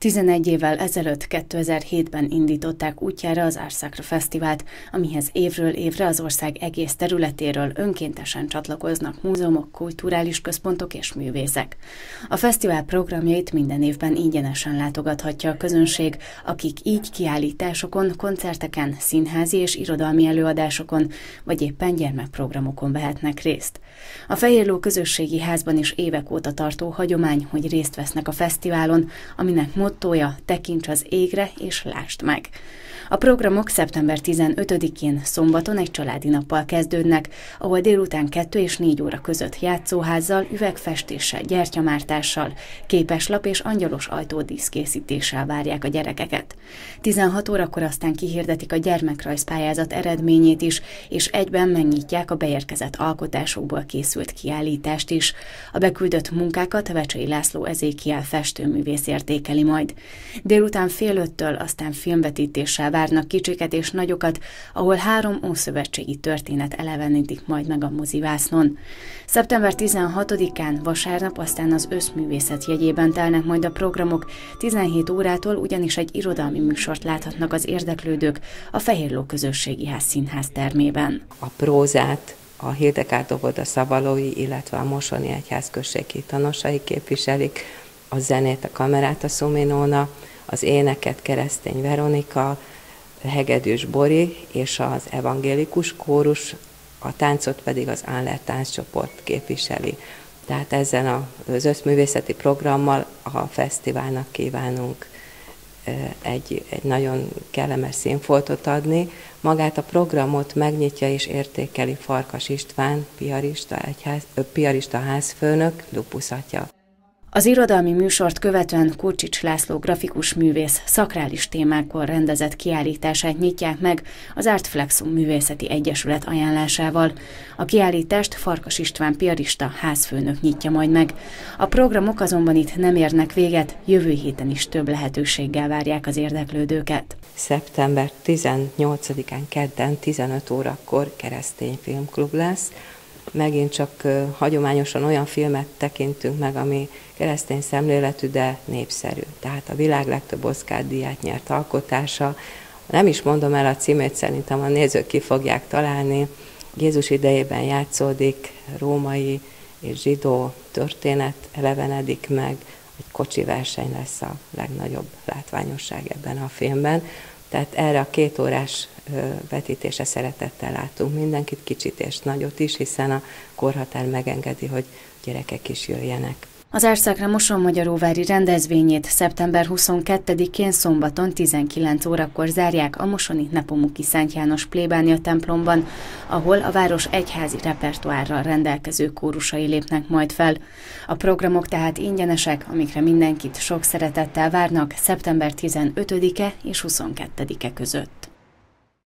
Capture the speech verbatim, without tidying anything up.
tizenegy évvel ezelőtt, kétezer-hétben indították útjára az Art Sacra Fesztivált, amihez évről évre az ország egész területéről önkéntesen csatlakoznak múzeumok, kulturális központok és művészek. A fesztivál programjait minden évben ingyenesen látogathatja a közönség, akik így kiállításokon, koncerteken, színházi és irodalmi előadásokon, vagy éppen gyermekprogramokon vehetnek részt. A Fehérló Közösségi Házban is évek óta tartó hagyomány, hogy részt vesznek a fesztiválon, aminek mottója tekints az égre és lásd meg. A programok szeptember tizenötödikén szombaton egy családi nappal kezdődnek, ahol délután kettő és négy óra között játszóházzal, üvegfestéssel, gyertyamártással, képeslap és angyalos ajtódíszkészítéssel várják a gyerekeket. tizenhat órakor aztán kihirdetik a gyermekrajzpályázat eredményét is, és egyben megnyitják a beérkezett alkotásokból készült kiállítást is. A beküldött munkákat Vecsei László Ezékiel festőművész értékeli majd. Délután fél öttől aztán filmvetítéssel várnak kicsiket és nagyokat, ahol három ószövetségi történet elevenítik majd meg a mozivásznon. szeptember tizenhatodikán vasárnap aztán az Összművészet jegyében telnek majd a programok, tizenhét órától ugyanis egy irodalmi műsort láthatnak az érdeklődők a Fehérló Közösségi Ház színház termében. A prózát a Hildegárd óvoda szavalói, illetve a Mosoni Egyház községi tanosai képviselik, a zenét, a kamerát a Szuminóna, az éneket Keresztény Veronika, Hegedűs Bori és az evangélikus kórus, a táncot pedig az Áller tánccsoport képviseli. Tehát ezzel az összművészeti programmal a fesztiválnak kívánunk egy, egy nagyon kellemes színfoltot adni. Magát a programot megnyitja és értékeli Farkas István, piarista, egyház, piarista házfőnök, Lupus atya. Az irodalmi műsort követően Kurcsics László grafikus művész szakrális témákon rendezett kiállítását nyitják meg az Artflexum Művészeti Egyesület ajánlásával. A kiállítást Farkas István piarista házfőnök nyitja majd meg. A programok azonban itt nem érnek véget, jövő héten is több lehetőséggel várják az érdeklődőket. szeptember tizennyolcadikán kedden tizenöt órakor keresztény filmklub lesz. Megint csak uh, hagyományosan olyan filmet tekintünk meg, ami keresztény szemléletű, de népszerű. Tehát a világ legtöbb Oscar-díját nyert alkotása. Nem is mondom el a címét, szerintem a nézők ki fogják találni. Jézus idejében játszódik, római és zsidó történet elevenedik meg. Egy kocsi verseny lesz a legnagyobb látványosság ebben a filmben. Tehát erre a két órás vetítése szeretettel látunk mindenkit, kicsit és nagyot is, hiszen a korhatár megengedi, hogy gyerekek is jöjjenek. Az Art Sacra Mosonmagyaróvári rendezvényét szeptember huszonkettedikén szombaton tizenkilenc órakor zárják a mosoni Nepomuki Szent János plébánia templomban, ahol a város egyházi repertoárral rendelkező kórusai lépnek majd fel. A programok tehát ingyenesek, amikre mindenkit sok szeretettel várnak szeptember tizenötödike és huszonkettedike között.